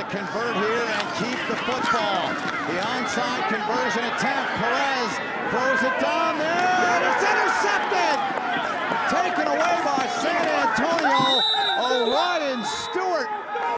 convert here and keep the football. The onside conversion attempt. Perez throws it down there.